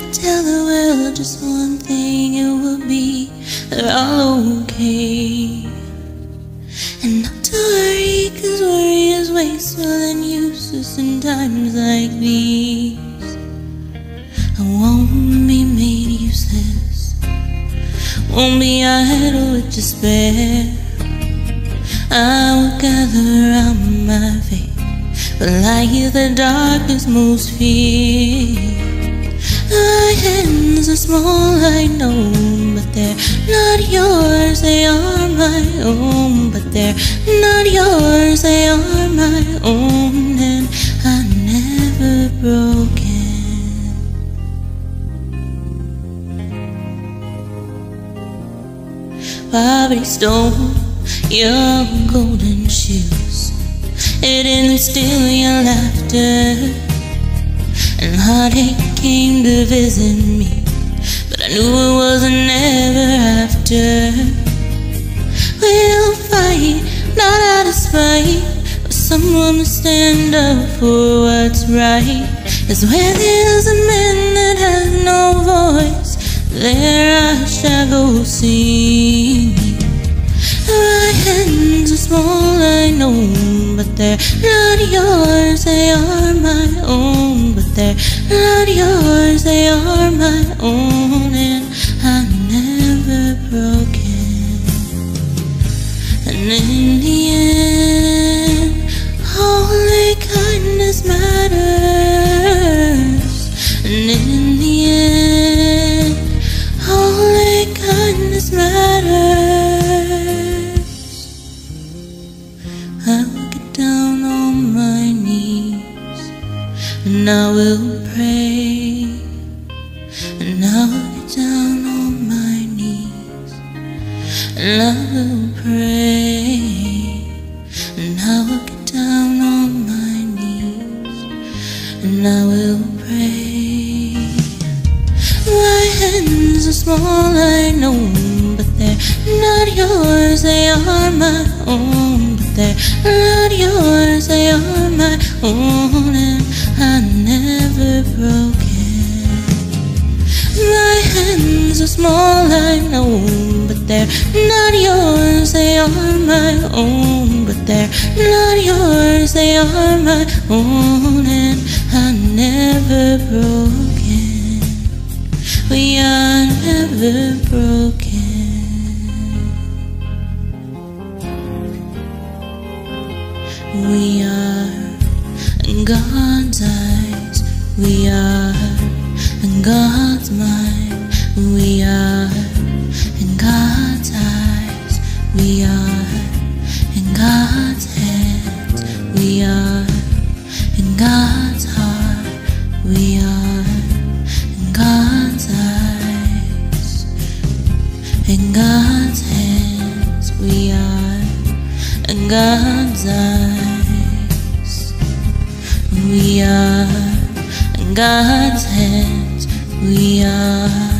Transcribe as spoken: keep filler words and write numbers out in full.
tell the world just one thing, it would be they're all okay. And not to worry, cause worry is wasteful and useless in times like these. I won't be made useless, won't be idle with despair. I will gather around my faith, but like the darkest most fear. My hands are small, I know, but they're not yours, they are my own. But they're not yours, they are my own. And I'm never broken. Poverty stole your golden shoes, it didn't steal your laughter. And heartache came to visit me, but I knew it wasn't ever after. We'll fight, not out of spite, but someone to stand up for what's right. Cause where there's a man that has no voice, there I shall go singing. My hands are small, I know, but they're not yours, they are my own. But they're not yours, they are my own. And I'm never broken. And in the end, only kindness matters. And in the end, only kindness matters. I will get down on my knees, and I will pray. And I will get down on my knees, and I will pray. And I will get down on my knees, and I will pray. My hands are small, I know, but they're not yours, they are my own. But they're not yours, they are my own. And I'm never broken. My hands are small, I know, but they're not yours, they are my own. But they're not yours, they are my own. And I'm never broken. We are never broken. We are in God's eyes, we are in God's mind. We are in God's eyes, we are in God's hands. We are in God's heart, we are in God's eyes. In God's hands, we are in God's eyes. We are in God's hands, we are